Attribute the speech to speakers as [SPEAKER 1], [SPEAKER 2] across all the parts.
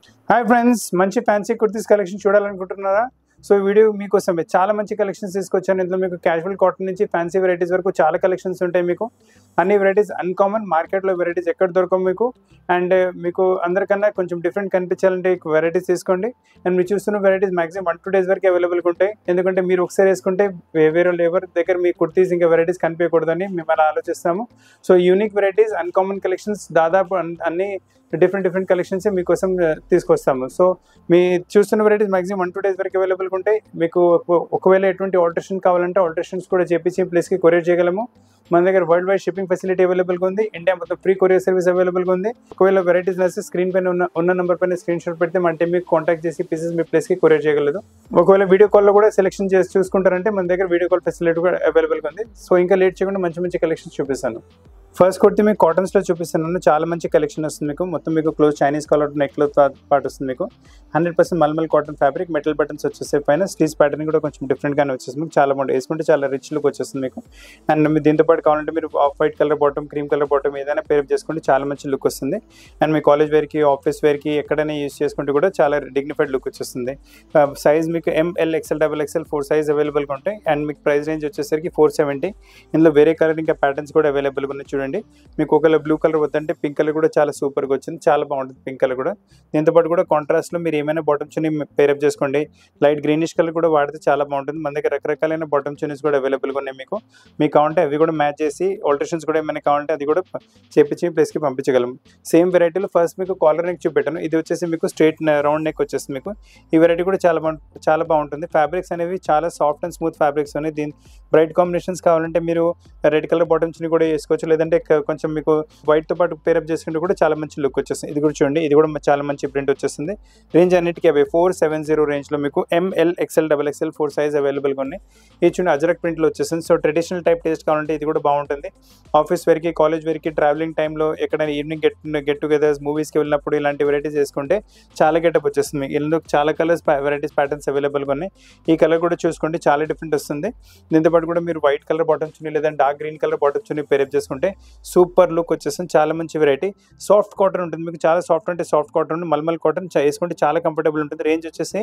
[SPEAKER 1] Hi friends, మంచి fancy kurtis collection చూడాలనుకుంటున్నారా? So ఈ వీడియో మీకోసమే. చాలా మంచి కలెక్షన్స్ తీసుకొచ్చాను. ఇందులో మీకు క్యాజువల్ కాటన్ నుంచి ఫ్యాన్సీ వెరైటీస్ వరకు చాలా కలెక్షన్స్ ఉంటాయి. మీకు అన్ని వెరైటీస్ అన్కామన్, మార్కెట్లో వెరైటీస్ ఎక్కడ దొరకవు మీకు. అండ్ మీకు అందరికన్నా కొంచెం డిఫరెంట్ కనిపించాలంటే వెరైటీస్ తీసుకోండి. అండ్ మీరు చూస్తున్న వెరైటీస్ మాక్సిమం 1-2 days వరకు అవైలబుల్గా ఉంటాయి. ఎందుకంటే మీరు ఒకసారి వేసుకుంటే వేరే లేబర్ దగ్గర మీ కుర్తీస్ ఇంకా వెరైటీస్ కనిపించకూడదని మేము అలా ఆలోచిస్తాము. So unique varieties, uncommon collections దాదాపు అన్ని డిఫరెంట్ కలెక్షన్స్ మీకోసం తీసుకొస్తాము. సో మీ చూస్తున్న వెరైటీస్ మాక్సిమం 1-2 days వరకు అవైలబుల్గా ఉంటాయి. మీకు ఒకవేళ ఎటువంటి ఆల్టరేషన్ కావాలంటే ఆల్టరేషన్స్ కూడా చేపించి ప్లేస్కి కొరియర్ చేయగలము. మన దగ్గర వరల్డ్ వైడ్ షిప్పింగ్ ఫెసిలిటీ అవైలబుల్గా ఉంది. ఇండియా మొత్తం ఫ్రీ కొరియర్ సర్వీస్ అవైలబుల్గా ఉంది. ఒకవేళ వెరైటీస్ నచ్చితే స్క్రీన్ పైన ఉన్న నెంబర్ పైన స్క్రీన్ షాట్ పెడితే మన టీం మీకు కాంటాక్ట్ చేసి పీసెస్ మీ ప్లేస్కి కొరియర్ చేయగలదు. ఒకవేళ వీడియో కాల్లో కూడా సెలెక్షన్ చేసి చూసుకుంటారంటే మన దగ్గర వీడియో కాల్ ఫెసిలిటీ కూడా అవైలబుల్గా ఉంది. సో ఇంకా లేట్ చేయకుండా మంచి కలెక్షన్స్ చూపిస్తాను. ఫస్ట్ కుర్తి మీకు కాటన్స్లో చూపిస్తున్నాను. చాలా మంచి కలెక్షన్ వస్తుంది మీకు. మొత్తం మీకు క్లోజ్ చైనీస్ కాలర్ నెక్లో పాటు వస్తుంది మీకు. 100% mulmul cotton fabric, metal buttons వచ్చేస్తాయి. పైన స్లీవ్స్ ప్యాటర్న్ కూడా కొంచెం డిఫరెంట్గానే వచ్చేస్తుంది మీకు. చాలా బాగుంటుంది, వేసుకుంటే చాలా రిచ్ లుక్ వచ్చేస్తుంది మీకు. అండ్ మీరు దీంతో పాటు కావాలంటే మీరు off white colour bottom, cream colour bottom ఏదైనా పేరప్ చేసుకుంటే చాలా మంచి లుక్ వస్తుంది. అండ్ మీ కాలేజ్ వేర్కి, ఆఫీస్ వేర్కి ఎక్కడైనా యూస్ చేసుకుంటే కూడా చాలా డిగ్నిఫైడ్ లుక్ వచ్చేస్తుంది. సైజ్ మీకు ML, XL, XXL 4 సైజ్ అవైలబుల్గా ఉంటాయి. అండ్ మీకు ప్రైస్ రేంజ్ వచ్చేసరికి 470. ఇందులో వేరే కలర్ ఇంకా ప్యాటర్న్స్ కూడా అవైలబుల్గా ఉన్నాయి. చూడండి, మీకు ఒకవేళ బ్లూ కలర్ వద్దంటే పింక్ కలర్ కూడా చాలా సూపర్గా వచ్చింది. చాలా బాగుంటుంది పింక్ కలర్ కూడా. దీంతో పాటు కూడా కాంట్రాస్ట్లో మీరు ఏమైనా బాటమ్ చున్నీ పేరప్ చేసుకోండి. లైట్ గ్రీనిష్ కలర్ కూడా వాడితే చాలా బాగుంటుంది. మన దగ్గర రకరకాలైన బాటమ్ చున్నీస్ కూడా అవైలబుల్గా ఉన్నాయి మీకు. మీకు కావాలంటే అవి కూడా మ్యాచ్ చేసి ఆల్టరేషన్స్ కూడా ఏమైనా కావాలంటే అది కూడా చేపించి ప్లేస్కి పంపించగలం. సేమ్ వెరైటీలో ఫస్ట్ మీకు కాలర్ నెక్ చూపెట్టాను. ఇది వచ్చేసి మీకు స్ట్రైట్ రౌండ్ నెక్ వచ్చేస్తుంది మీకు. ఈ వెరైటీ కూడా చాలా బాగుంటుంది. ఫ్యాబ్రిక్స్ అనేవి చాలా సాఫ్ట్ అండ్ స్మూత్ ఫ్యాబ్రిక్స్ ఉన్నాయి. దీని బ్రైట్ కాంబినేషన్స్ కావాలంటే మీరు రెడ్ కలర్ బాటమ్ చున్నీ కూడా వేసుకోవచ్చు. లేదంటే కొంచెం మీకు వైట్తో పాటు పేరప్ చేసుకుంటే కూడా చాలా మంచి లుక్ వచ్చేస్తుంది. ఇది కూడా చూడండి, ఇది కూడా చాలా మంచి ప్రింట్ వచ్చేస్తుంది. రేంజ్ అన్నిటికీ అవి 470 రేంజ్లో మీకు ML, XL, XXL 4 సైజ్ అవైలబుల్గా ఉన్నాయి. ఇది చూడండి, అజరక్ ప్రింట్లో వచ్చేస్తుంది. సో ట్రెడిషనల్ టైప్ టేస్ట్ కావాలంటే ఇది కూడా బాగుంటుంది. ఆఫీస్ వేర్కి, కాలేజ్ వేర్కి, ట్రావెలింగ్ టైంలో ఎక్కడైనా ఈవినింగ్ గెట్ టుగెదర్స్, మూవీస్కి వెళ్ళినప్పుడు ఇలాంటి వెరైటీస్ వేసుకుంటే చాలా గెటప్ వచ్చేస్తుంది. ఇందులో చాలా కలర్స్, వెరైటీస్, ప్యాటర్న్స్ అవైలబుల్గా ఉన్నాయి. ఈ కలర్ కూడా చూసుకోండి, చాలా డిఫరెంట్ వస్తుంది. దీంతో పాటు కూడా మీరు వైట్ కలర్ బాటమ్ చున్నీ లేదంటే dark green colour bottom chunni pair up చేసుకుంటే సూపర్ లుక్ వచ్చేస్తుంది. చాలా మంచి వెరైటీ. సాఫ్ట్ కాటన్ ఉంటుంది మీకు. చాలా సాఫ్ట్ అంటే సాఫ్ట్ కాటన్ ఉంటుంది. మల్మల్ కాటన్ వేసుకుంటే చాలా కంఫర్టబుల్ ఉంటుంది. రేంజ్ వచ్చేసి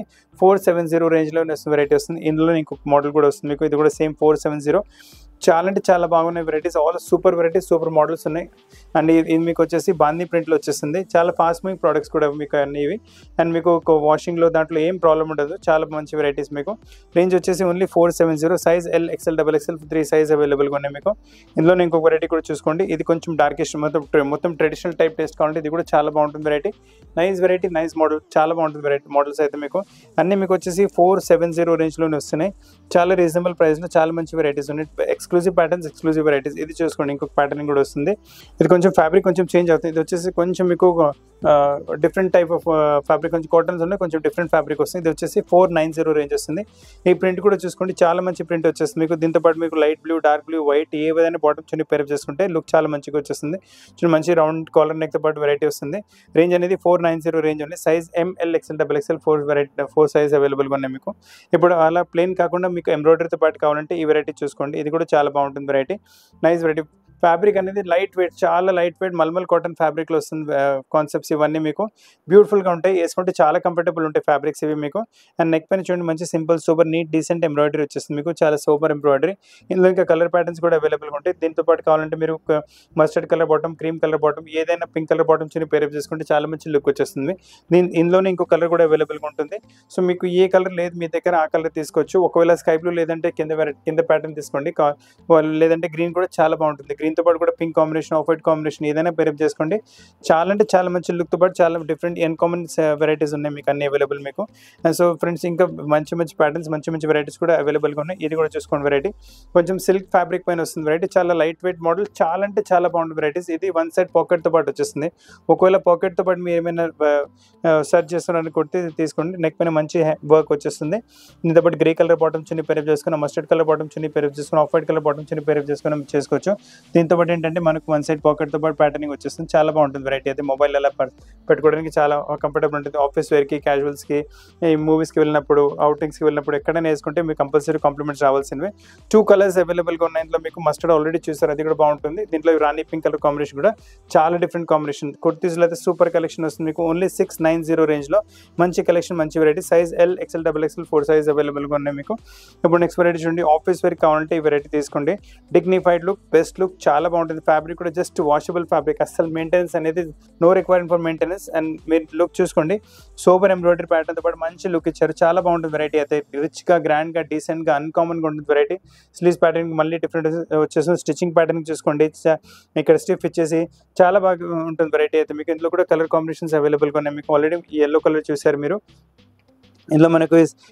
[SPEAKER 1] 470 రేంజ్లో వెరైటీ వస్తుంది. ఇందులో ఇంకొక మోడల్ కూడా వస్తుంది మీకు. ఇది కూడా సేమ్ 470. చాలా అంటే చాలా బాగున్నాయి varieties. All super varieties, super models ఉన్నాయి. అండ్ ఇది మీకు వచ్చేసి బాందీ ప్రింట్లో వచ్చేస్తుంది. చాలా ఫాస్ట్ మూవింగ్ ప్రోడక్ట్స్ కూడా మీకు అన్ని ఇవి. అండ్ మీకు వాషింగ్లో దాంట్లో ఏం ప్రాబ్లం ఉండదు. చాలా మంచి వెరైటీస్ మీకు. రేంజ్ వచ్చేసి only 470. Size L, XL, XXL 3 size అవైలబుల్గా ఉన్నాయి మీకు. ఇందులో ఇంకొక వెరైటీ కూడా చూసుకోండి. ఇది కొంచెం డార్కిష్, మొత్తం ట్రెడిషనల్ టైప్ టేస్ట్ కావాలంటే ఇది కూడా చాలా బాగుంటుంది వెరైటీ. వెరైటీ, నైస్ మోడల్, చాలా బాగుంటుంది వెరైటీ. మోడల్స్ అయితే మీకు అన్నీ మీకు వచ్చేసి 470 రేంజ్లోనే వస్తున్నాయి. చాలా రీజనబుల్ ప్రైస్లో చాలా మంచి వెరైటీస్ ఉన్నాయి. Exclusive patterns, exclusive varieties. ఇది చూసుకోండి, ఇంకొక ప్యాటర్న్ కూడా వస్తుంది. ఇది కొంచెం ఫ్యాబ్రిక్ కొంచెం చేంజ్ అవుతుంది. ఇది వచ్చేసి కొంచెం మీకు డిఫరెంట్ టైప్ ఆఫ్ ఫ్యాబ్రిక్, కొంచెం కాటన్స్ ఉన్నాయి, కొంచెం డిఫరెంట్ ఫ్యాబ్రిక్ వస్తుంది. ఇది వచ్చేసి 490 రేంజ్ వస్తుంది. ఈ ప్రింట్ కూడా చూసుకోండి, చాలా మంచి ప్రింట్ వచ్చేస్తుంది మీకు. దీంతో పాటు మీకు light blue, dark blue, white ఏ విధంగా బాటమ్ చున్నీ పేరప్ చేసుకుంటే లుక్ చాలా మంచిగా వచ్చేస్తుంది. మంచి రౌండ్ కాలర్ నెక్తో పాటు వెరైటీ వస్తుంది. రేంజ్ అనేది 490 రేంజ్ ఉంది. Size ML, XL, XXL 4 size అవైలబుల్గా ఉన్నాయి మీకు. ఇప్పుడు అలా ప్లెయిన్ కాకుండా మీకు ఎంబ్రాయిడరీతో పాటు కావాలంటే ఈ వెరైటీ చూసుకోండి. ఇది కూడా చాలా బాగుంటుంది వెరైటీ. Nice variety. ఫ్యాబ్రిక్ అనేది లైట్ వెయిట్, చాలా లైట్ వెయిట్ మల్మల్ కాటన్ ఫ్యాబ్రిక్లో వస్తుంది. కాన్సెప్ట్స్ ఇవన్నీ మీకు బ్యూటిఫుల్గా ఉంటాయి. వేసుకుంటే చాలా కంఫర్టబుల్ ఉంటాయి ఫ్యాబ్రిక్స్ ఇవి మీకు. అండ్ నెక్ పైన చూడండి, మంచి simple super neat decent embroidery వచ్చేస్తుంది మీకు. చాలా సూపర్ ఎంబ్రాయిడరీ. ఇందులో ఇంకా కలర్ ప్యాటర్న్స్ కూడా అవైలబుల్గా ఉంటాయి. దీంతో పాటు కావాలంటే మీరు mustard colour bottom, cream colour bottom, ఏదైనా పింక్ కలర్ బాటమ్ చిన్న పేరప్ చేసుకుంటే చాలా మంచి లుక్ వచ్చేస్తుంది. ఇందులోనే ఇంకో కలర్ కూడా అవైలబుల్గా ఉంటుంది. సో మీకు ఏ కలర్ లేదు మీ దగ్గర ఆ కలర్ తీసుకోవచ్చు. ఒకవేళ స్కై బ్లూ లేదంటే కింద ప్యాటర్న్ తీసుకోండి. లేదంటే గ్రీన్ కూడా చాలా బాగుంటుంది. గ్రీన్తో పాటు కూడా pink combination, off white combination ఏదైనా పేరప్ చేసుకోండి. చాలా అంటే చాలా మంచి లుక్తో పాటు చాలా డిఫరెంట్ అన్కామన్ వెరైటీస్ ఉన్నాయి మీకు, అన్ని అవైలబుల్ మీకు. సో ఫ్రెండ్స్, ఇంకా మంచి ప్యాటర్న్స్, మంచి వెరైటీస్ కూడా అవైలబుల్గా ఉన్నాయి. ఇది కూడా చూసుకోండి వెరైటీ. కొంచెం సిల్క్ ఫ్యాబ్రిక్ పైన వస్తుంది వెరైటీ. చాలా లైట్ వెయిట్ మోడల్, చాలా అంటే చాలా బాగుంటుంది వెరైటీస్. ఇది వన్ సైడ్ పాకెట్తో పాటు వచ్చేస్తుంది. ఒకవేళ పాకెట్తో పాటు మీరు ఏమైనా సర్చ్ చేస్తున్నారని కొడితే తీసుకోండి. నెక్ పైన మంచి వర్క్ వచ్చేస్తుంది. దీంతో పాటు grey colour bottom chunni pair up చేసుకుని, mustard colour bottom chunni pair up చేసుకుని, off white colour bottom chunni pair up చేసుకుని చేసుకోవచ్చు. దీంతో పాటు ఏంటంటే మనకు వన్ సైడ్ పాకెట్తో పాటు ప్యాటర్నింగ్ వచ్చేస్తుంది. చాలా బాగుంటుంది వెరైటీ అయితే. మొబైల్ అలా పెట్టుకోవడానికి చాలా కంఫర్టబుల్ ఉంటుంది. ఆఫీస్ వేర్కి, క్యాజువల్స్కి, ఈ మూవీస్కి వెళ్ళినప్పుడు, అవుటింగ్స్కి వెళ్ళినప్పుడు ఎక్కడైనా వేసుకుంటే మీకు కంపల్సరీ కాంప్లిమెంట్స్ రావాల్సినవి. 2 కలర్స్ అవైలబుల్గా ఉన్నాయి. ఇందులో మీకు మస్టర్డ్ ఆల్రెడీ చూసారు, అది కూడా బాగుంటుంది. దీంట్లో రాణి పింక్ కలర్ కాంబినేషన్ కూడా చాలా డిఫరెంట్ కాంబినేషన్. కుర్తీస్లో అయితే సూపర్ కలెక్షన్ వస్తుంది మీకు. ఓన్లీ 690 రేంజ్లో మంచి కలెక్షన్, మంచి variety. Size L, XL, XXL 4 size అవైలబుల్గా ఉన్నాయి మీకు. ఇప్పుడు నెక్స్ట్ వెరైటీ చూడండి. ఆఫీస్ వేర్ కావాలంటే ఈ వెరైటీ తీసుకోండి. డిగ్నిఫైడ్ లుక్, బెస్ట్ లుక్, చాలా బాగుంటుంది. ఫ్యాబ్రిక్ కూడా జస్ట్ వాషబుల్ ఫ్యాబ్రిక్, అసలు మెయింటెనెన్స్ అనేది no requirement for maintenance. And మీరు లుక్ చూసుకోండి, సూపర్ ఎంబ్రాయిడరీ ప్యాటర్న్తో పాటు మంచి లుక్ ఇచ్చారు. చాలా బాగుంటుంది వెరైటీ అయితే. రిచ్గా, గ్రాండ్గా, డీసెంట్గా, అన్కామన్గా ఉంటుంది వెరైటీ. స్లీవ్స్ ప్యాటర్న్ మళ్ళీ డిఫరెంట్ వచ్చేసి స్టిచ్చింగ్ ప్యాటర్న్ చూసుకోండి. ఇక్కడ స్టిఫ్ ఇచ్చేసి చాలా బాగా ఉంటుంది వెరైటీ అయితే మీకు. ఇందులో కూడా కలర్ కాంబినేషన్స్ అవైలబుల్గా ఉన్నాయి మీకు. ఆల్రెడీ ఎల్లో కలర్ చూసారు మీరు. ఇందులో మనకు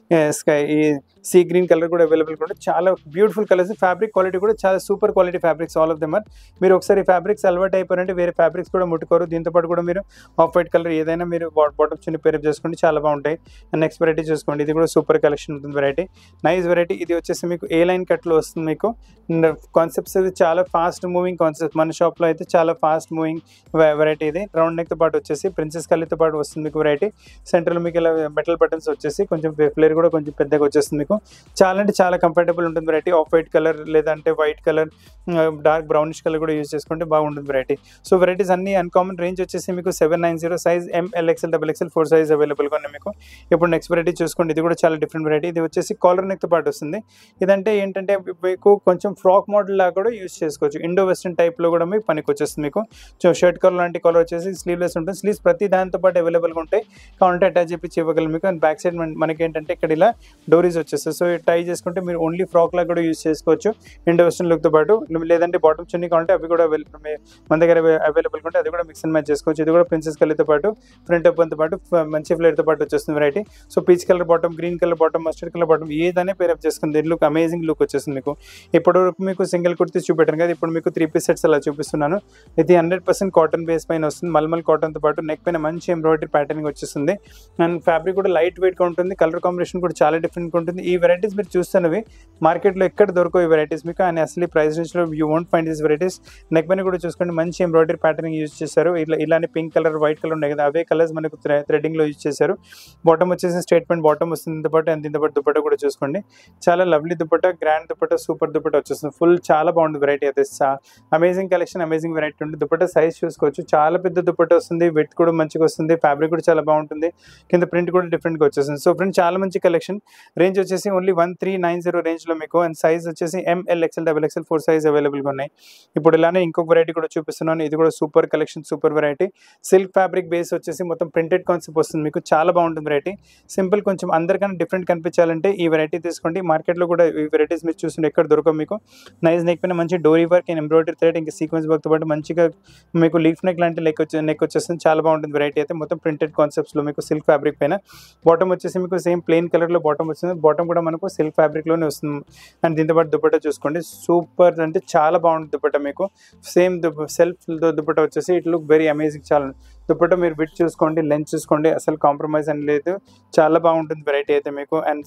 [SPEAKER 1] ఈ సీ గ్రీన్ కలర్ కూడా అవైలబుల్గా ఉంటుంది. చాలా బ్యూటిఫుల్ కలర్స్. ఫ్యాబ్రిక్ క్వాలిటీ కూడా చాలా super quality fabrics, all of them are. మీరు ఒకసారి ఫ్యాబ్రిక్స్ అలవాటు అయిపోయారంటే వేరే ఫ్యాబ్రిక్స్ కూడా ముట్టుకోరు. దీంతో పాటు కూడా మీరు ఆఫ్ వైట్ కలర్ ఏదైనా మీరు బాటమ్ చిన్న పేరప్ చేసుకోండి, చాలా బాగుంటాయి. అండ్ నెక్స్ట్ వెరైటీ చూసుకోండి. ఇది కూడా సూపర్ కలెక్షన్ ఉంటుంది వెరైటీ. Nice variety. ఇది వచ్చేసి మీకు ఏ లైన్ కట్లో వస్తుంది మీకు. కాన్సెప్ట్స్ ఇది చాలా ఫాస్ట్ మూవింగ్ కాన్సెప్ట్. మన షాప్లో అయితే చాలా ఫాస్ట్ మూవింగ్ వెరైటీ ఇది. రౌండ్ నెక్తో పాటు వచ్చేసి ప్రిన్సెస్ కల్లీతో పాటు వస్తుంది మీకు వెరైటీ. సెంటర్లో మీకు ఇలా మెటల్ బటన్స్ వచ్చేసి కొంచెం ఫ్లేర్ కూడా కొంచెం పెద్దగా వచ్చేస్తుంది మీకు. చాలా అంటే చాలా కంఫర్టబుల్ ఉంటుంది వెరైటీ. ఆఫ్ వైట్ కలర్ లేదంటే white colour, dark brownish colour కూడా యూజ్ చేసుకుంటే బాగుంటుంది వెరైటీ. సో వెరైటీస్ అన్ని అన్కామన్. రేంజ్ వచ్చేసి మీకు 790. Size M, L, XL, XXL 4 size అవైలబుల్గా ఉన్నాయి మీకు. ఇప్పుడు నెక్స్ట్ వెరైటీ చూసుకోండి. ఇది కూడా చాలా డిఫరెంట్ వెరైటీ. ఇది వచ్చేసి కాలర్ నెక్తో పాటు వస్తుంది. ఇదంటే ఏంటంటే మీకు కొంచెం ఫ్రాక్ మోడల్ లాగా కూడా యూజ్ చేసుకోవచ్చు. ఇండో వెస్టర్న్ టైప్లో కూడా మీకు పనికి వచ్చేస్తుంది మీకు. సో షర్ట్ కలర్ లాంటి కలర్ వచ్చేసి స్లీవ్లెస్ ఉంటుంది. స్లీవ్స్ ప్రతి దాంతో పాటు అవైలబుల్గా ఉంటాయి. కావాలంటే అటాచ్ చేసి ఇవ్వగలం మీకు. అండ్ బ్యాక్ సైడ్ మనకి ఏంటంటే ఇక్కడ ఇలా డోరీస్ వచ్చేస్తాయి. సో టై చేసుకుంటే మీరు ఓన్లీ ఫ్రాక్ లాగా కూడా యూజ్ చేసుకోవచ్చు ఇండో వెస్టర్న్ లుక్తో పాటు. లేదంటే బాటమ్ చున్నీ కావాలంటే అవి కూడా మన దగ్గర అవైలబుల్గా ఉంటాయి. అది కూడా మిక్స్ అండ్ మ్యాచ్ చేసుకోవచ్చు. ఇది కూడా ప్రిన్సెస్ కల్లీతో పాటు ఫ్రంట్ ఓపెన్తో పాటు మంచి ఫ్లేర్తో పాటు వచ్చేస్తుంది variety. So peach colour bottom, green colour bottom, mustard colour bottom ఏదైనా పేరప్ చేసుకుంది. లుక్ అమేజింగ్ లుక్ వచ్చేస్తుంది మీకు. ఇప్పుడు మీకు సింగిల్ కుర్తీ చూపెట్టాను కదా, ఇప్పుడు మీకు 3 పీస్ సెట్స్ అలా చూపిస్తున్నాను. ఇది 100% కాటన్ బేస్ పైన వస్తుంది. మల్మల్ కాటన్తో పాటు నెక్ పైన మంచి ఎంబ్రాయిడరీ ప్యాటర్నింగ్ వచ్చేస్తుంది. అండ్ ఫ్యాబ్రిక్ కూడా లైట్ వెయిట్గా ఉంటుంది. కలర్ కాంబినేషన్ కూడా చాలా డిఫరెంట్గా ఉంటుంది. ఈ వెరైటీస్ మీరు చూస్తున్నవి మార్కెట్లో ఎక్కడ దొరకవు ఈ వెరైటీస్ మీకు. అండ్ అసలు ప్రైస్ రేంజ్లో you won't find this varieties. Neck పైన కూడా చూసుకోండి, మంచి ఎంబ్రాయిడరీ ప్యాటర్నింగ్ యూజ్ చేశారు. ఇలానే పింక్ కలర్, వైట్ కలర్ ఉన్నాయి కదా, అవే కలర్స్ మనకు థ్రెడ్డింగ్లో యూజ్ చేశారు. బాటమ్ వచ్చేసి స్టేట్మెంట్ బాటమ్ వస్తుంది. దీంతో పాటు అండ్ దీంతో పాటు దుపట్టా కూడా చూసుకోండి. చాలా lovely dupatta, grand dupatta, super dupatta వచ్చేస్తుంది. ఫుల్ చాలా బాగుంటుంది వెరైటీ అయితే. అమేజింగ్ కలెక్షన్, అమేజింగ్ వెరైటీ ఉంటుంది. దుపట్టా సైజ్ చూసుకోవచ్చు, చాలా పెద్ద దుపట్టా వస్తుంది. వెయిట్ కూడా మంచిగా వస్తుంది. ఫ్యాబ్రిక్ కూడా చాలా బాగుంటుంది. కింద ప్రింట్ కూడా డిఫరెంట్గా వచ్చేస్తుంది. సో ఫ్రెండ్స్ చాలా మంచి కలెక్షన్. రేంజ్ వచ్చేసి ఓన్లీ 1390 రేంజ్లో మీకు. అండ్ సైజ్ వచ్చేసి M, L, XL, XXL 4 size అవైలబుల్గా ఉన్నాయి. ఇప్పుడు ఇలానే ఇంకొక వెరైటీ కూడా చూపిస్తున్నాను. ఇది కూడా super collection, super variety. Silk fabric base వచ్చేసి మొత్తం ప్రింటెడ్ కాన్సెప్ట్ వస్తుంది మీకు. చాలా బాగుంటుంది వెరైటీ. సింపుల్, కొంచెం అందరికన్నా డిఫరెంట్ కనిపించాలంటే ఈ వెరైటీ తీసుకోండి. మార్కెట్లో కూడా ఈ వెరైటీస్ మీరు చూస్తుంటే ఎక్కడ దొరకవు మీకు. నైస్ నెక్ పైన మంచి dori work and embroidery thread, ఇంకా సీక్వెన్స్ వర్క్తో పాటు మంచిగా మీకు లీఫ్ నెక్ లాంటి నెక్ వచ్చేస్తుంది. చాలా బాగుంటుంది వెరైటీ అయితే. మొత్తం ప్రింటెడ్ కాన్సెప్ట్స్లో మీకు సిల్క్ ఫ్యాబ్రిక్ పైన. బాటమ్ వచ్చేసి మీకు సేమ్ ప్లెయిన్ కలర్లో బాటమ్ వస్తుంది. బాటమ్ కూడా మనకు సిల్క్ ఫ్యాబ్రిక్లోనే వస్తుంది. అండ్ దీంతో పాటు దుపట్టా చూసుకోండి, సూపర్ అంటే చాలా బాగుంటుంది దుపట్టా మీకు. సేమ్ సెల్ఫ్ దుపట్టా వచ్చేసి ఇట్ లుక్ వెరీ అమేజింగ్. చాలా దుపట్టా మీరు విడ్ చూసుకోండి, లెంత్ చూసుకోండి, అసలు కాంప్రమైజ్ అని లేదు. చాలా బాగుంటుంది వెరైటీ అయితే మీకు. అండ్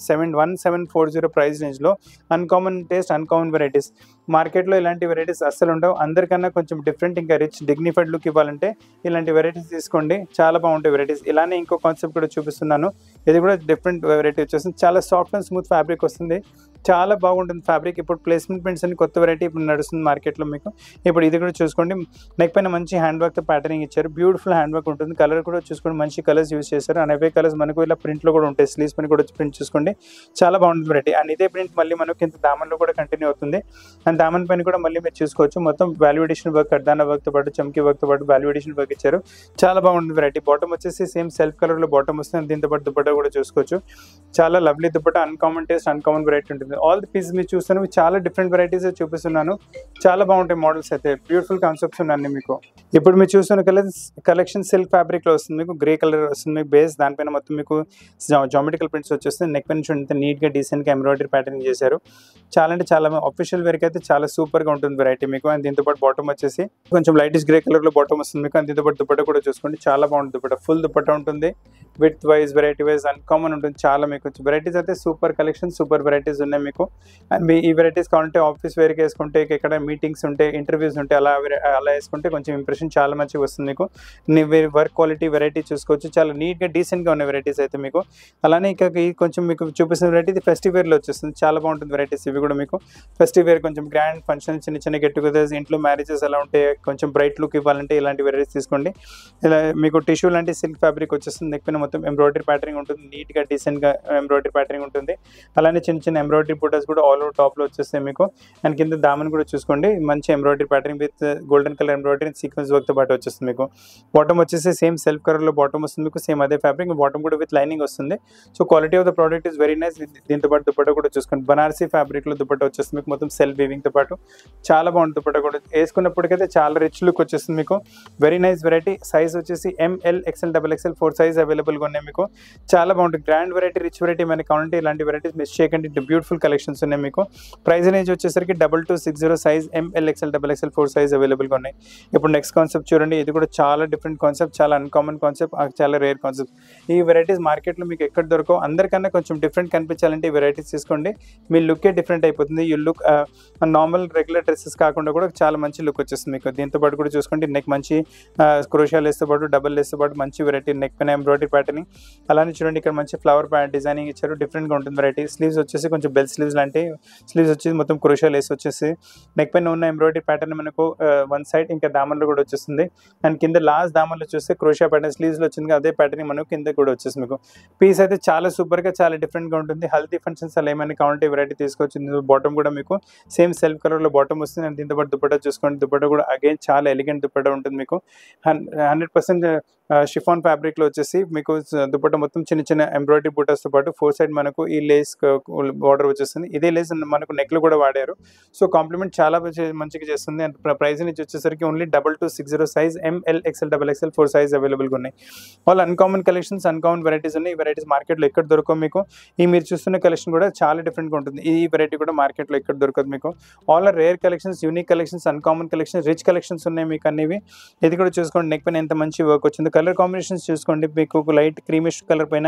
[SPEAKER 1] 1740 ప్రైస్ రేంజ్లో అన్కామన్ టేస్ట్, అన్కామన్ వెరైటీస్. మార్కెట్లో ఇలాంటి వెరైటీస్ అస్సలు ఉండవు. అందరికన్నా కొంచెం డిఫరెంట్, ఇంకా రిచ్, డిగ్నిఫైడ్ లుక్ ఇవ్వాలంటే ఇలాంటి వెరైటీస్ తీసుకోండి. చాలా బాగుంటాయి వెరైటీస్. ఇలానే ఇంకో కాన్సెప్ట్ కూడా చూపిస్తున్నాను. ఇది కూడా డిఫరెంట్ వెరైటీ వచ్చేస్తుంది. చాలా సాఫ్ట్ అండ్ స్మూత్ ఫ్యాబ్రిక్ వస్తుంది. చాలా బాగుంటుంది ఫ్యాబ్రిక్. ఇప్పుడు ప్లేస్మెంట్ ప్రింట్స్ అని కొత్త వెరైటీ ఇప్పుడు నడుస్తుంది మార్కెట్లో మీకు. ఇప్పుడు ఇది కూడా చూసుకోండి, నెక్ పైన మంచి హ్యాండ్ వర్క్తో ప్యాటర్నింగ్ ఇచ్చారు. బ్యూటిఫుల్ హ్యాండ్ వర్క్ ఉంటుంది. కలర్ కూడా చూసుకోండి, మంచి కలర్స్ యూజ్ చేశారు. అండ్ అవే కలర్స్ మనకు ఇలా ప్రింట్లో కూడా ఉంటాయి. స్లీవ్స్ పైన కూడా ప్రింట్ చూసుకోండి, చాలా బాగుంటుంది వెరైటీ. అండ్ ఇదే ప్రింట్ మళ్ళీ మనకు ఇంత దామన్లో కూడా కంటిన్యూ అవుతుంది. అండ్ దామన్ పైన కూడా మళ్ళీ మీరు చూసుకోవచ్చు, మొత్తం వాల్యుయేషన్ వర్క్, కడ్దానా వర్క్తో పాటు, చమ్కీ వర్క్తో పాటు వాల్యుయేషన్ వర్క్ ఇచ్చారు. చాలా బాగుంటుంది వెరైటీ. బాటమ్ వచ్చేసి సేమ్ సెల్ఫ్ కలర్లో బాటమ్ వస్తుంది. దీంతో పాటు దుపట్టా కూడా చూసుకోవచ్చు. చాలా lovely dupatta, uncommon taste, uncommon variety ఉంటుంది. ఆల్ ది పీసెస్ మీరు చూస్తున్నాను, చాలా డిఫరెంట్ వెరైటీస్ చూపిస్తున్నాను. చాలా బాగుంటాయి మోడల్స్ అయితే. బ్యూటిఫుల్ కాన్సెప్ట్స్ ఉన్నాయి మీకు. ఇప్పుడు మీరు చూస్తున్న కలెక్షన్ సిల్క్ ఫ్యాబ్రిక్లో వస్తుంది మీకు. గ్రే కలర్ వస్తుంది మీకు బేస్. దానిపైన మొత్తం మీకు జామెట్రికల్ ప్రింట్స్ వచ్చేస్తుంది. నెక్ పైన చూడండి నీట్గా డీసెంట్గా ఎంబ్రాయిడరీ ప్యాటర్నింగ్ చేశారు. చాలా అంటే చాలా అఫీషియల్ వేర్కి అయితే చాలా సూపర్గా ఉంటుంది వెరైటీ మీకు. అండ్ దీంతో పాటు బాటమ్ వచ్చేసి కొంచెం లైటిష్ గ్రే కలర్లో బాటమ్ వస్తుంది మీకు. అండ్ దీంతో పాటు దుపట్టా కూడా చూసుకోండి, చాలా బాగుంటుంది దుపట్టా. ఫుల్ దుపట్టా ఉంటుంది. With wise variety wise uncommon ఉంటుంది చాలా మీకు వెరైటీస్ అయితే సూపర్ కలెక్షన్ సూపర్ వెరైటీస్ ఉన్నాయి మీకు అండ్ మీ ఈ వెరైటీస్ కావాలంటే ఆఫీస్ వేర్కి వేసుకుంటే ఎక్కడ మీటింగ్స్ ఉంటే ఇంటర్వ్యూస్ ఉంటే అలా వేసుకుంటే కొంచెం ఇంప్రెషన్ చాలా మంచిగా వస్తుంది మీకు వర్క్ క్వాలిటీ వెరైటీ చూసుకోవచ్చు చాలా నీట్గా డీసెంట్గా ఉన్న వెరైటీస్ అయితే మీకు అలానే ఇక కొంచెం మీకు చూపిస్తున్న వెరైటీ ఇది ఫెస్టివ్ వేర్లో వచ్చేస్తుంది చాలా బాగుంటుంది వెరైటీస్ ఇవి కూడా మీకు ఫెస్టివ్ వేర్ కొంచెం గ్రాండ్ ఫంక్షన్ చిన్న గెట్ టుగెదర్స్ ఇంట్లో మ్యారేజెస్ ఎలా ఉంటే కొంచెం బ్రైట్ లుక్ ఇవ్వాలంటే ఇలాంటి వెరైటీస్ తీసుకోండి ఇలా మీకు టిష్యూ లాంటి సిల్క్ ఫ్యాబ్రిక్ వచ్చేస్తుంది నెక్ పైన మొత్తం ఎంబ్రాయిడరీ ప్యాటర్నింగ్ ఉంటుంది నీట్గా డీసెంట్గా ఎంబ్రాయిడరీ ప్యాటర్నింగ్ ఉంటుంది అలానే చిన్న ఎంబ్రాయిడరీ బుటాస్ కూడా ఆల్ ఓవర్ టాప్లో వచ్చేస్తాయి మీకు అండ్ కింద దామన్ కూడా చూసుకోండి మంచి embroidery patterning with golden colour embroidery sequence వర్క్తో పాటు వచ్చేస్తుంది మీకు బాటమ్ వచ్చేసి సేమ్ సెల్ఫ్ కలర్లో బాటమ్ వస్తుంది మీకు సేమ్ అదే ఫ్యాబ్రిక్ బాటమ్ కూడా విత్ లైనింగ్ వస్తుంది so quality of the product is very nice దీంతో పాటు దుపట్టా కూడా చూసుకోండి బనారసీ ఫ్యాబ్రిక్లో దుపట్టా వచ్చేస్తుంది మీకు మొత్తం సెల్ఫ్ వీవింగ్తో పాటు చాలా బాగుంటుంది దుపట్టా కూడా వేసుకున్నప్పటికైతే చాలా రిచ్ లుక్ వచ్చేస్తుంది మీకు వెరీ నైస్ వెరైటీ సైజ్ వచ్చేసి ML XL XXL 4 సైజ్ అవైలబుల్గా ఉన్నాయి మీకు చాలా బాగుంటుంది గ్రాండ్ వెరైటీ రిచ్ వెరైటీ మనకి కావాలంటే ఇలాంటి వెరైటీస్ మిస్ చేయకండి బ్యూటిఫుల్ కలెక్షన్స్ ఉన్నాయి మీకు ప్రైస్ రేంజ్ వచ్చేసరికి 2260 size ML XL XXL 4 size అవైలబుల్గా ఉన్నాయి ఇప్పుడు నెక్స్ట్ కాన్సెప్ట్ చూడండి ఇది కూడా చాలా డిఫరెంట్ కాన్సెప్ట్ చాలా అన్కామన్ కాన్సెప్ట్ చాలా రేర్ కాన్సెప్ట్ ఈ వెరైటీస్ మార్కెట్లో మీకు ఎక్కడ దొరకవు అందరికన్నా కొంచెం డిఫరెంట్ కనిపించాలంటే ఈ వెరైటీస్ తీసుకోండి మీ లుక్కే డిఫరెంట్ అయిపోతుంది ఈ లుక్ నార్మల్ రెగ్యులర్ డ్రెస్సెస్ కాకుండా కూడా చాలా మంచి లుక్ వచ్చేస్తుంది మీకు దీంతో పాటు కూడా చూసుకోండి నెక్ మంచి క్రోషియా లేస్తో పాటు డబుల్ లేస్తో పాటు మంచి వెరైటీ నెక్ పైన ఎంబ్రాయిడరీ ప్యాటర్నింగ్ అలానే చూడండి ఇక్కడ మంచి ఫ్లవర్ డిజైనింగ్ ఇచ్చారు డిఫరెంట్గా ఉంటుంది వెరైటీ స్లీవ్స్ వచ్చేసి కొంచెం బెల్ స్లీవ్స్ లాంటి స్లీవ్స్ వచ్చేసి మొత్తం క్రోషియా లేస్ వచ్చేసి నెక్ పైన ఉన్న ఎంబ్రాయిడరీ ప్యాటర్న్ మనకు వన్ సైడ్ ఇంకా దామన్లో కూడా వచ్చేస్తుంది అండ్ కింద లాస్ట్ దామన్లో చూస్తే క్రోషియా ప్యాటర్న్ స్లీవ్స్లో వచ్చింది అదే ప్యాటర్న్ మనకు కింద కూడా వచ్చేసి మీకు పీస్ అయితే చాలా సూపర్గా చాలా డిఫరెంట్గా ఉంటుంది హల్దీ ఫంక్షన్స్ అలా ఏమైనా కావాలంటే వెరైటీ తీసుకోవచ్చు బాటమ్ కూడా మీకు సేమ్ సెల్ఫ్ కలర్లో బాటమ్ వస్తుంది అండ్ దీంతో పాటు దుపట్టా చూసుకోండి దుపట్టా కూడా అగైన్ చాలా ఎలిగెంట్ దుపట్టా ఉంటుంది మీకు 100% షిఫాన్ ఫ్యాబ్రిక్లో వచ్చేసి మీకు దుపట్టా మొత్తం చిన్న ఎంబ్రాయిడరీ బూటాస్తో పాటు 4 సైడ్ మనకు ఈ లేస్ బార్డర్ వచ్చేస్తుంది ఇదే లేస్ మనకు నెక్లు కూడా వాడారు సో కాంప్లిమెంట్ చాలా మంచిగా చేస్తుంది అండ్ ప్రైస్ నుంచి వచ్చేసరికి only 2260 size ML XL XXL 4 size అవైలబుల్గా ఉన్నాయి all uncommon collections uncommon varieties ఉన్నాయి ఈ వెరైటీస్ మార్కెట్లో ఎక్కడ దొరకవు మీకు ఈ మీరు చూస్తున్న కలెక్షన్ కూడా చాలా డిఫరెంట్గా ఉంటుంది ఈ వెరైటీ కూడా మార్కెట్లో ఎక్కడ దొరకదు మీకు all are rare collections unique collections uncommon collections rich collections ఉన్నాయి మీకు అన్నివి ఇది కూడా చూసుకోండి నెక్ పైన ఎంత మంచి వర్క్ వచ్చింది కలర్ కాంబినేషన్స్ చూసుకోండి మీకు లైట్ క్రీమిష్ కలర్ పైన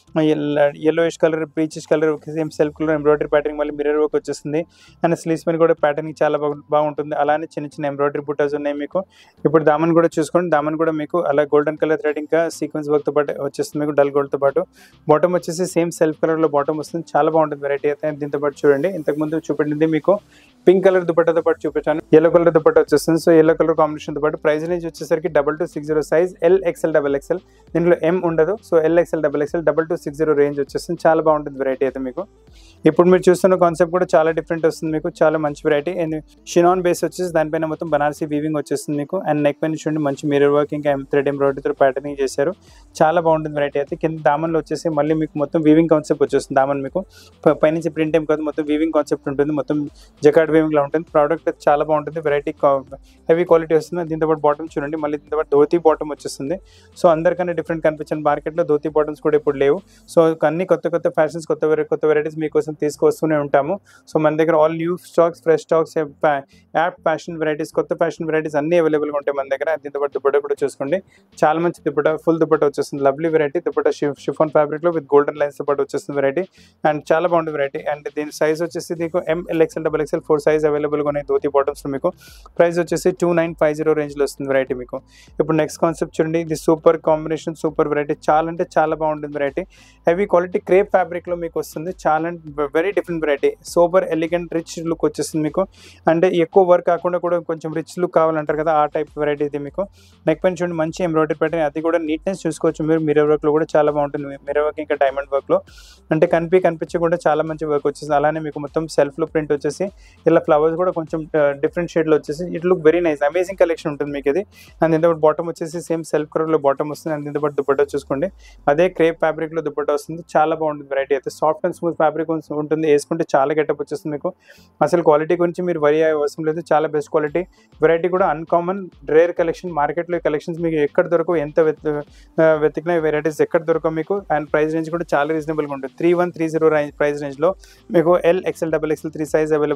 [SPEAKER 1] yellowish colour peachish colour same self colour embroidery pattern మళ్ళీ మిర్రర్ వర్క్ వచ్చేస్తుంది అండ్ స్లీవ్స్ పైన కూడా ప్యాటర్నింగ్ చాలా బాగుంటుంది అలానే చిన్న ఎంబ్రాయిడరీ బుటాస్ ఉన్నాయి మీకు ఇప్పుడు దామన్ కూడా చూసుకోండి దామన్ కూడా మీకు అలా గోల్డెన్ కలర్ థ్రెడ్ ఇంకా సీక్వెన్స్ వర్క్తో పాటు వచ్చేస్తుంది మీకు డల్ గోల్డ్తో పాటు బాటమ్ వచ్చేసి సేమ్ సెల్ఫ్ కలర్లో బాటమ్ వస్తుంది చాలా బాగుంటుంది వెరైటీ అయితే దీంతో పాటు చూడండి ఇంతకుముందు చూపెట్టింది మీకు పింక్ కలర్ దుపట్టాతో పాటు చూపించాను yellow కలర్ దుపట్టా వచ్చేస్తుంది సో yellow కలర్ కాంబినేషన్తో పాటు ప్రైస్ రేంజ్ వచ్చేసరికి 2260 సైజ్ L XL XXL దీంట్లో M ఉండదు so L XL XXL 2260 range వచ్చేస్తుంది చాలా బాగుంటుంది వెరైటీ అయితే మీకు ఇప్పుడు మీరు చూస్తున్న కాన్సెప్ట్ కూడా చాలా డిఫరెంట్ వస్తుంది మీకు చాలా మంచి వెరైటీ అండ్ షినాన్ బేస్ వచ్చేసి దానిపైన మొత్తం బనారసీ వీవింగ్ వచ్చేస్తుంది మీకు అండ్ నెక్ పైన చూడండి మంచి మిర్రర్ వర్క్ ఇంకా థ్రెడ్ ఎంబ్రాయిడరీతో ప్యాటర్నింగ్ చేశారు చాలా బాగుంటుంది వెరైటీ అయితే కింద దామన్లో వచ్చేసి మళ్ళీ మీకు మొత్తం వీవింగ్ కాన్సెప్ట్ వచ్చేస్తుంది దామన్ మీకు పైనుంచి ప్రింట్ ఏం కాదు మొత్తం వీవింగ్ కాన్సెప్ట్ ఉంటుంది మొత్తం జకార్డ్ వీవింగ్లో ఉంటుంది ప్రోడక్ట్ చాలా బాగుంటుంది వెరైటీ హెవీ క్వాలిటీ వస్తుంది దీంతో పాటు బాటమ్ చూడండి మళ్ళీ దీంతో పాటు ధోతీ బాటమ్ వచ్చేస్తుంది సో అందరికన్నా డిఫరెంట్ కనిపించండి మార్కెట్లో ధోతీ బాటమ్స్ కూడా ఇప్పుడు లేవు సో అన్ని కొత్త ఫ్యాషన్స్ కొత్త వెరైటీస్ మీకోసం తీసుకొస్తూనే ఉంటాము సో మన దగ్గర all new stocks fresh stocks యాప్ ఫ్యాషన్ వెరైటీస్ కొత్త ఫ్యాషన్ వెరైటీస్ అన్ని అవైలబుల్గా ఉంటాయి మన దగ్గర దీంతో పాటు దుపట్టా కూడా చూసుకోండి చాలా మంచి దుపట్టా ఫుల్ దుపట్టా వచ్చేస్తుంది లవ్లీ వెరైటీ దుపట్టా షిఫాన్ ఫ్యాబ్రిక్లో విత్ గోల్డెన్ లైన్స్తో పాటు వచ్చేస్తుంది వెరైటీ అండ్ చాలా బాగుంటుంది వెరైటీ అండ్ దీని సైజ్ వచ్చేసి మీకు ML XL XXL 4 సైజ్ అవైలబుల్గా ఉన్నాయి ధోతీ బాటమ్స్లో మీకు ప్రైస్ వచ్చేసి 2950 రేంజ్లో వస్తుంది వెరైటీ మీకు ఇప్పుడు నెక్స్ట్ కాన్సెప్ట్ చూడండి ఇది సూపర్ కాంబినేషన్ సూపర్ వెరైటీ చాలా అంటే చాలా బాగుంటుంది వెరైటీ హెవీ క్వాలిటీ క్రేప్ ఫ్యాబ్రిక్లో మీకు వస్తుంది చాలా very different variety super elegant rich look వచ్చేస్తుంది మీకు అంటే ఎక్కువ వర్క్ కాకుండా కూడా కొంచెం రిచ్ లుక్ కావాలంటారు కదా ఆ టైప్ వెరైటీ ఇది మీకు నెక్ పైన చూడండి మంచి ఎంబ్రాయిడరీ ప్యాటర్న్ అది కూడా నీట్నెస్ చూసుకోవచ్చు మీరు మిర్రర్ వర్క్లో కూడా చాలా బాగుంటుంది మిర్రర్ వర్క్ ఇంకా డైమండ్ వర్క్లో అంటే కనిపించకుండా చాలా మంచి వర్క్ వచ్చేసింది అలానే మీకు మొత్తం సెల్ఫ్లో ప్రింట్ వచ్చేసి ఇలా ఫ్లవర్స్ కూడా కొంచెం డిఫరెంట్ షేడ్లో వచ్చేసి it look very nice amazing collection ఉంటుంది మీకు ఇది అండ్ దీంతో పాటు బాటమ్ వచ్చేసి సేమ్ సెల్ఫ్ కలర్లో బాటమ్ వస్తుంది అండ్ దీంతో పాటు దుపట్టా చూసుకోండి అదే క్రేప్ ఫ్యాబ్రిక్లో దుపట్టా వస్తుంది చాలా బాగుంటుంది వెరైటీ అయితే సాఫ్ట్ అండ్ స్మూత్ ఫ్యాబ్రిక్ ఉంటుంది వేసుకుంటే చాలా గెటప్ వచ్చేస్తుంది మీకు అసలు క్వాలిటీ గురించి మీరు వరి అవసరం లేదు చాలా బెస్ట్ క్వాలిటీ వెరైటీ కూడా అన్కామన్ రేర్ కలెక్షన్ మార్కెట్లో కలెక్షన్స్ మీకు ఎక్కడ దొరకవు ఎంత వెతికిన వెరైటీస్ ఎక్కడ దొరకవు మీకు అండ్ ప్రైస్ రేంజ్ కూడా చాలా రీజనబుల్గా ఉంటుంది 3130 ప్రైస్ రేంజ్లో మీకు L XL XXL 3 సైజ్ అవైలబుల్గా ఉన్నాయి చాలా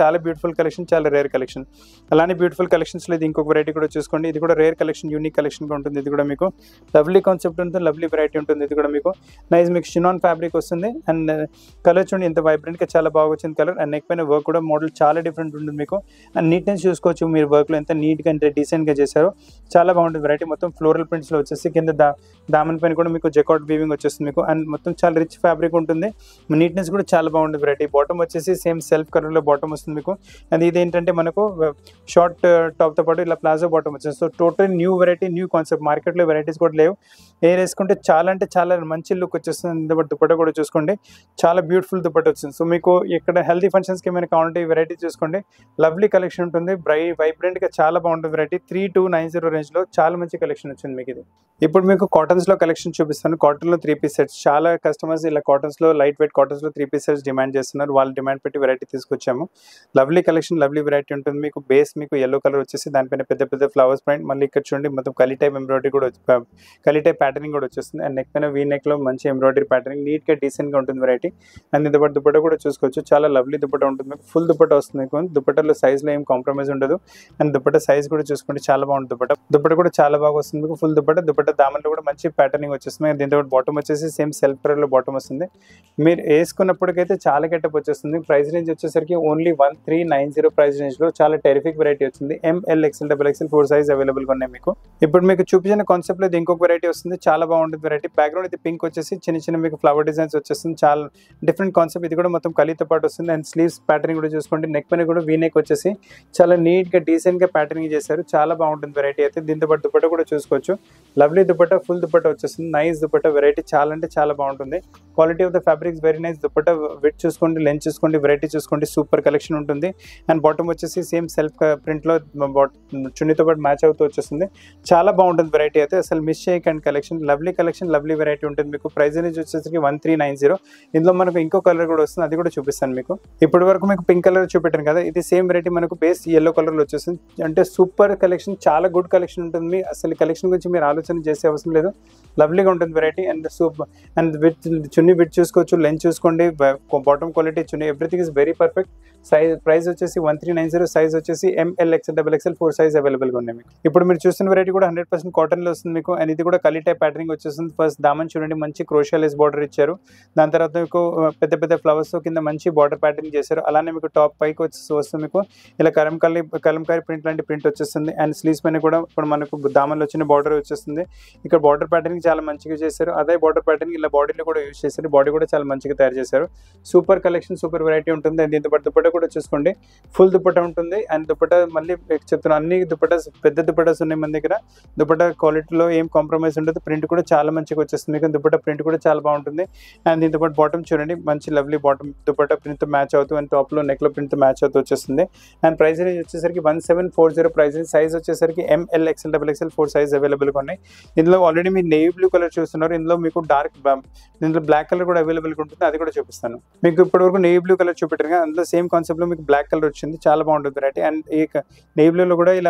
[SPEAKER 1] చాలా బ్యూటిఫుల్ కలెక్షన్, చాలా రేర్ కలెక్షన్. అలానే బ్యూటిఫుల్ కలెక్షన్స్లో ఇది ఇంకొక వెరైటీ కూడా చూసుకోండి. ఇది కూడా రేర్ కలెక్షన్, యూనిక్ కలెక్షన్గా ఉంటుంది. ఇది కూడా మీకు లవ్లీ కాన్సెప్ట్ ఉంటుంది, లవ్లీ వెరైటీ ఉంటుంది. ఇది కూడా మీకు నైస్ మీకు షినాన్ ఫ్యాబ్రిక్ వస్తుంది. అండ్ కలర్ చూడండి ఎంత వైబ్రెంట్గా చాలా బాగా వచ్చింది కలర్. అండ్ నెక్ పైన వర్క్ కూడా మోడల్ చాలా డిఫరెంట్ ఉంటుంది మీకు. అండ్ నీట్నెస్ చూసుకోవచ్చు మీరు, వర్క్లో ఎంత నీట్గా అంటే డీసెంట్గా చేశారో చాలా బాగుంటుంది వెరైటీ. మొత్తం ఫ్లోరల్ ప్రింట్స్లో వచ్చేసి కింద దామన్ పైన కూడా మీకు జెకాట్ వీవింగ్ వచ్చేస్తుంది మీకు. అండ్ మొత్తం చాలా రిచ్ ఫ్యాబ్రిక్ ఉంటుంది, నీట్నెస్ కూడా చాలా బాగుంటుంది వెరైటీ. బాటమ్ వచ్చేసి సేమ్ సెల్ఫ్ కలర్లో బాటమ్ వస్తుంది మీకు. అండ్ ఇది ఏంటంటే మనకు షార్ట్ టాప్తో పాటు ఇలా ప్లాజో బాటమ్ వచ్చింది. So total new variety, new concept. మార్కెట్లో వెరైటీస్ కూడా లేవు. ఎయిర్ వేసుకుంటే చాలా అంటే చాలా మంచి లుక్ వచ్చేస్తుంది. దుపట్టా కూడా చూసుకోండి, చాలా బ్యూటిఫుల్ దుపట్టా వచ్చింది. సో మీకు ఇక్కడ హెల్తీ ఫంక్షన్స్కి ఏమైనా కావాలంటే ఈ వెరైటీ చూసుకోండి. లవ్లీ కలెక్షన్ ఉంటుంది, వైబ్రెంట్గా చాలా బాగుంటుంది వెరైటీ. 3290 రేంజ్లో చాలా మంచి కలెక్షన్ వచ్చింది మీకు ఇది. ఇప్పుడు మీకు కాటన్స్లో కలెక్షన్ చూపిస్తాను. కాటన్లో 3 పీస్ సెట్స్. చాలా కస్టమర్స్ ఇలా కాటన్స్లో, లైట్ వెయిట్ కాటన్స్లో 3 పీస్ సెట్స్ డిమాండ్ చేస్తున్నారు. వాళ్ళు డిమాండ్ పెట్టి వెరైటీ తీసుకొచ్చాము. లవ్లీ కలెక్షన్, లవ్లీ వెరైటీ ఉంటుంది మీకు. బేస్ మీకు ఎల్లో కలర్ వచ్చేసి దానిపైన పెద్ద పెద్ద ఫ్లవర్స్ ప్రింట్, మళ్ళీ ఇక్కడ చూడండి మొత్తం కలీ టైప్ ఎంబ్రాయిడరీ కూడా, కలీ టైప్ ప్యాటర్నింగ్ కూడా వచ్చేస్తుంది. అండ్ నెక్ పైన వీ నెక్లో మంచి ఎంబ్రాయిడరీ ప్యాటర్నింగ్, నీట్గా డీసెంట్గా ఉంటుంది వెరైటీ. అండ్ ఇది దుపట్టా కూడా చూసుకోవచ్చు, చాలా లవ్లీ దుపట్టా ఉంటుంది మీకు. ఫుల్ దుపట్టా వస్తుంది మీకు. దుపట్టాలో సైజ్లో ఏం కాంప్రమైజ్ ఉండదు. అండ్ దుపట్టా సైజ్ కూడా చూసుకోండి, చాలా బాగుంటుంది దుపట్టా. దుపట్టా కూడా చాలా బాగా వస్తుంది మీకు. ఫుల్ దుపట్టా దామన్లో కూడా మంచి ప్యాటర్నింగ్ వచ్చేస్తుంది. దీంతో బాటమ్ వచ్చేసి సేమ్ సెల్ఫ్ కలర్లో బాటమ్ వస్తుంది. మీరు వేసుకున్నప్పటికైతే చాలా గెటప్ వచ్చేస్తుంది. ప్రైస్ రేంజ్ వచ్చేసరికి ఓన్లీ 1390 ప్రైస్ రేంజ్లో చాలా టెరిఫిక్ వెరైటీ వచ్చింది. ML, XL, XXL 4 సైజ్ అవైలబుల్గా ఉన్నాయి మీకు. ఇప్పుడు మీకు చూపించిన కాన్సెప్ట్లో ఇది ఇంకొక వెరైటీ వస్తుంది, చాలా బాగుంటుంది వెరైటీ. బ్యాక్గ్రౌండ్ ఇది పింక్ వచ్చేసి చిన్న చిన్న మీకు ఫ్లవర్ డిజైన్స్ వచ్చేస్తుంది, చాలా డిఫరెంట్ కాన్సెప్ట్. ఇది కూడా మొత్తం కలితో పాటు వస్తుంది. అండ్ స్లీవ్స్ ప్యాటర్నింగ్ కూడా చూసుకోండి. నెక్ పైన కూడా వీ నెక్ వచ్చేసి చాలా నీట్గా డీసెంట్గా ప్యాటర్నింగ్ చేశారు, చాలా బాగుంటుంది వెరైటీ అయితే. దీంతో పాటు దుపట్టా కూడా చూసుకోవచ్చు, లవ్లీ దుపట్టా, ఫుల్ దుపట్టా వచ్చేస్తుంది. నైస్ దుపట్టా వెరైటీ, చాలా అంటే చాలా బాగుంటుంది. Quality of the fabrics very nice. Dupatta width చూసుకోండి, లెంత్ చూసుకోండి, వెరైటీ చూసుకోండి, సూపర్ కలెక్షన్ ఉంటుంది. అండ్ బాటమ్ వచ్చేసి సేమ్ సెల్ఫ్ ప్రింట్లో చున్నీతో పాటు మ్యాచ్ అవుతూ వచ్చేస్తుంది. చాలా బాగుంటుంది వెరైటీ అయితే, అసలు మిస్ చేయకండి collection. Lovely collection, lovely variety ఉంటుంది మీకు. ప్రైస్ అనేది వచ్చేసరికి 1390. ఇందులో మనకు ఇంకో కలర్ కూడా వస్తుంది, అది కూడా చూపిస్తాను మీకు. ఇప్పటి వరకు మీకు పింక్ కలర్ చూపెట్టాను కదా, ఇది సేమ్ వెరైటీ మనకు బేస్ ఎల్లో కలర్లో వచ్చేస్తుంది. అంటే సూపర్ కలెక్షన్, చాలా గుడ్ కలెక్షన్ ఉంటుంది. అసలు కలెక్షన్ గురించి మీరు ఆలోచన చేసే అవసరం లేదు, లవ్లీగా ఉంటుంది variety. And super. And with chunni with చూసుకోవచ్చు, లెంత్ చూసుకోండి, bottom quality, chunni, everything is very perfect. Price వచ్చేసి 1390. సైజ్ వచ్చేసి ML, XL, XXL 4 సైజ్ అవైలబుల్గా ఉన్నాయి మీకు. ఇప్పుడు మీరు చూస్తున్న వెరైటీ కూడా 100% కాటన్లో వస్తుంది మీకు. అండ్ ఇది కూడా కలీ టైప్ ప్యాటర్నింగ్ వచ్చేస్తుంది. ఫస్ట్ దామన్ చూడండి, మంచి క్రోషియా బార్డర్ ఇచ్చారు. దాని తర్వాత మీకు పెద్ద పెద్ద ఫ్లవర్స్ కింద మంచి బార్డర్ ప్యాటర్నింగ్ చేశారు. అలానే మీకు టాప్ పైకి వస్తుంది మీకు ఇలా కలంకారీ ప్రింట్ లాంటి ప్రింట్ వచ్చేస్తుంది. అండ్ స్లీవ్స్ పైన కూడా ఇప్పుడు మనకు దామన్లో వచ్చిన బార్డర్ వచ్చేస్తుంది. ఇక్కడ బార్డర్ ప్యాటర్నింగ్ చాలా మంచిగా చేశారు. అదే బార్డర్ ప్యాటర్నింగ్ ఇలా బాడీలో కూడా యూజ్ చేశారు. బాడీ కూడా చాలా మంచిగా తయారు చేశారు. సూపర్ కలెక్షన్, సూపర్ వెరైటీ ఉంటుంది. అండ్ దీంతో పాటు దుపట్టా కూడా చూసుకోండి, ఫుల్ దుపట్టా ఉంటుంది. అండ్ దుపట్టా మళ్ళీ చెప్తున్నాను, అన్ని దుపట్టాస్ పెద్ద దుపట్టాస్ ఉన్నాయి మన దగ్గర. దుపట్టా క్వాలిటీలో ఏం కాంప్రమైజ్ ఉండదు. ప్రింట్ కూడా చాలా మంచిగా వచ్చేస్తుంది మీకు. దుపట్టా ప్రింట్ కూడా చాలా బాగుంటుంది. అండ్ దీంతో పాటు బాటమ్ చూడండి, మంచి లవ్లీ బాటమ్, దుపట్టా ప్రింట్తో మ్యాచ్ అవుతూ, అండ్ టాప్లో నెక్లో ప్రింట్తో మ్యాచ్ అవుతూ వచ్చేస్తుంది. అండ్ ప్రైస్ రేంజ్ వచ్చేసరికి 1740 ప్రైస్ రేంజ్. సైజ్ వచ్చేసరికి ML, XL, XXL 4 సైజ్ అవైలబుల్గా ఉన్నాయి. ఇందులో ఆల్రెడీ మీరు నేవీ బ్లూ కలర్ చూస్తున్నారు, ఇందులో మీకు ఇందులో బ్లాక్ కలర్ కూడా అవైలబుల్గా ఉంటుంది, అది కూడా చూపిస్తాను మీకు. ఇప్పటివరకు నేవీ బ్లూ కలర్ చూపెట్టారు, అందులో సేమ్ కాన్సెప్ట్లో మీకు బ్లాక్ కలర్ వచ్చింది, చాలా బాగుంటుంది వెరైటీ. అండ్ ఈ నేవీ బ్లూలో కూడా ఇలా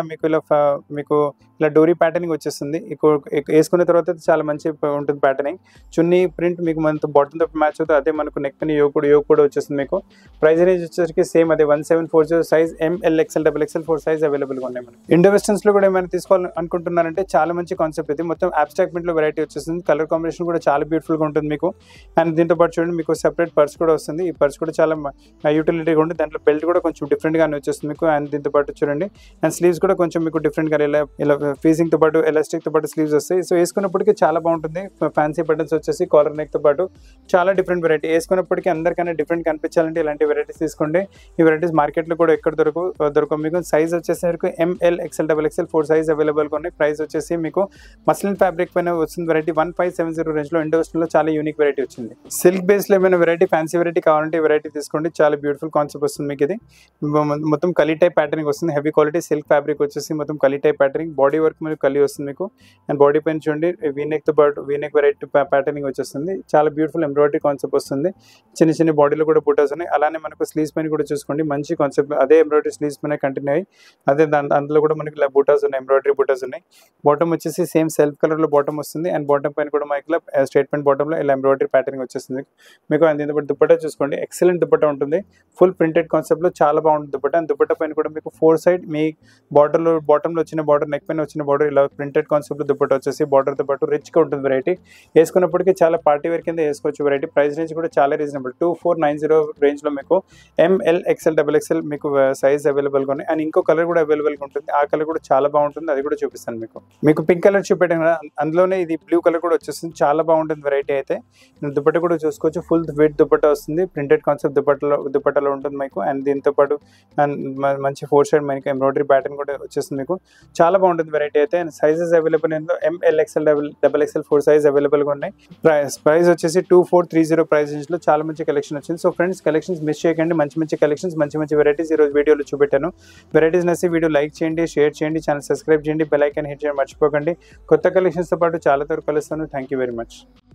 [SPEAKER 1] మీకు ఇలా డోరీ ప్యాటర్నింగ్ వచ్చేస్తుంది. వేసుకున్న తర్వాత చాలా మంచి ఉంటుంది ప్యాటర్నింగ్. చున్నీ ప్రింట్ మీకు మనతో బాటమ్ తో మ్యాచ్ అవుతుంది. అదే మనకు నెక్ పైన యోగ్ కూడా వచ్చేస్తుంది మీకు. ప్రైస్ రేంజ్ వచ్చేసరికి సేమ్ అదే 1740. Size ML, XL, XXL 4 size అవైలబుల్గా ఉన్నాయి మనకి. ఇండో వెస్టర్న్స్ లో కూడా ఏమైనా తీసుకోవాలి అనుకుంటున్నారంటే చాలా మంచి కాన్సెప్ట్ ఇది. మొత్తం అబ్స్ట్రాక్ట్ ప్రింట్ లో వెరైటీ వచ్చేస్తుంది. కలర్ కాంబినేషన్ కూడా చాలా బ్యూటిఫుల్ గా ఉంటుంది మీకు. అండ్ దీంతో పాటు చూడండి, మీకు సెపరేట్ పర్స్ కూడా వస్తుంది. ఈ పర్స్ కూడా చాలా యూటిలిటీగా ఉంటుంది. దాంట్లో బెల్ట్ కూడా కొంచెం డిఫరెంట్ గానే వచ్చేస్తుంది మీకు. అండ్ దీంతో పాటు చూడండి, అండ్ స్లీవ్స్ కూడా కొంచెం మీకు డిఫరెంట్ గా ఇలా ఫీజింగ్ తో పాటు ఎలాస్టిక్ తో పాటు స్లీవ్స్ వస్తాయి. సో వేసుకున్నప్పటికీ చాలా బాగుంటుంది. ఫ్యాన్సీ బటన్స్ వచ్చేసి కాలర్ నెక్ తో పాటు చాలా డిఫరెంట్ వెరైటీ. వేసుకున్నప్పటికీ అందరికన్నా డిఫరెంట్ కనిపించాలంటే ఇలాంటి వెరైటీస్ తీసుకోండి. ఈ వెరైటీస్ మార్కెట్ లో కూడా ఎక్కడ దొరకవు మీకు. సైజ్ వచ్చేసరికి ML, XL, XXL 4 size available గా ఉన్నాయి. ప్రైస్ వచ్చేసి మీకు మస్లిన్ ఫ్యాబ్రిక్ పైన వస్తుంది వెరైటీ 1570 రేంజ్ లో. ఇండో వెస్టర్న్ లో చాలా యూనిక్ వెరైటీ వచ్చింది. సిల్క్ బేస్ లో ఏమైనా వెరైటీ, ఫ్యాన్సీ వెరైటీ కావాలంటే వెరైటీ తీసుకోండి. చాలా బ్యూటిఫుల్ కాన్సెప్ట్ వస్తుంది మీకు. ఇది మొత్తం కలీ టైప్ ప్యాటర్నింగ్ వస్తుంది. హెవీ క్వాలిటీ సిల్క్ ఫ్యాబ్రిక్ వచ్చేసి మొత్తం కలీ టైప్ ప్యాటర్నింగ్. బాడీ వర్క్ మీకు కలీ వస్తుంది మీకు. అండ్ బాడీ పైన చూడండి వీనెక్ తో పాటు వీనెక్ వెరైటీ ప్యాటర్నింగ్ వచ్చేస్తుంది. చాలా బ్యూటిఫుల్ ఎంబ్రాయిడరీ కాన్సెప్ట్ వస్తుంది. చిన్న చిన్న బాడీలో కూడా బూటాస్ ఉన్నాయి. అలానే మనకు స్లీవ్స్ పైన కూడా చూసుకోండి, మంచి కాన్సెప్ట్. అదే ఎంబ్రాయిడరీ స్లీవ్స్ పైన కంటిన్యూ అయ్యి అదే అందులో కూడా మనకి బూటాస్ ఉన్నాయి, ఎంబ్రాయిడరీ బూటాస్ ఉన్నాయి. బాటమ్ వచ్చేసి సేమ్ సెల్ఫ్ కలర్ లో బాటమ్ వస్తుంది. అండ్ బాటమ్ పైన కూడా మనకి స్టేట్మెంట్ బాటమ్ లో ఇలా ఎంబ్రాయిడరీ ప్యాటర్నింగ్ వచ్చేస్తుంది మీకు. అండ్ దీంతో పాటు దుపట్టా చూసుకోండి, ఎక్సలెంట్ దుపట్టా ఉంటుంది. ఫుల్ ప్రింటెడ్ కాన్సెప్ట్లో చాలా బాగుంటుంది దుపట్టా. అండ్ దుపట్టా పైన కూడా మీకు 4 సైడ్ మీ బాటంలో వచ్చిన బార్డర్, నెక్ పైన వచ్చిన బార్డర్ ఇలా ప్రింటెడ్ కాన్సెప్ట్లో దుపట్టా వచ్చేసి బార్డర్తో పాటు రిచ్గా ఉంటుంది వెరైటీ. వేసుకున్నప్పటికీ చాలా పార్టీ వేర్ కింద వేసుకోవచ్చు వెరైటీ. ప్రైస్ రేంజ్ కూడా చాలా రీజనబుల్, 2490 రేంజ్లో మీకు ML XL XXL మీకు సైజ్ అవైలబుల్గా ఉన్నాయి. అండ్ ఇంకో కలర్ కూడా అవైలబుల్గా ఉంటుంది, ఆ కలర్ కూడా చాలా బాగుంటుంది, అది కూడా చూపిస్తాను మీకు పింక్ కలర్ చూపెట్టాను కదా, అందులోనే ఇది బ్లూ కలర్ కూడా వచ్చేస్తుంది, చాలా బాగుంటుంది వెరైటీ. అయితే దుపట్టా కూడా చూసుకోవచ్చు, ఫుల్ వెయిట్ దుపట్టా వస్తుంది, ప్రింటెడ్ కాన్సెప్ట్ దుపట్టాలో ఉంటుంది మీకు. అండ్ దీంతో పాటు మంచి 4 సైడ్ మనకి ఎంబ్రాయిడరీ ప్యాటర్న్ కూడా వచ్చేస్తుంది మీకు, చాలా బాగుంటుంది వెరైటీ. అయితే అండ్ సైజెస్ అవైలబుల్ ఇందులో ML XL XXL 4 సైజ్ అవైలబుల్గా ఉన్నాయి. ప్రైస్ వచ్చేసి 2430 ప్రైస్ రేంజ్లో చాలా మంచి కలెక్షన్ వచ్చింది. సో ఫ్రెండ్స్, కలెక్షన్స్ మిస్ చేయకండి, మంచి కలెక్షన్స్, మంచి వెరైటీస్ ఈరోజు వీడియోలో చూపెట్టాను. వెరైటీస్ నచ్చి వీడియో లైక్ చేయండి, షేర్ చేయండి, ఛానల్ సబ్స్క్రైబ్ చేయండి, బెల్ ఐకాన్ హిట్ చేయడం మర్చిపోకండి. కొత్త కలెక్షన్స్తో పాటు చాలా త్వరగా కలుస్తాను. Thank you very much.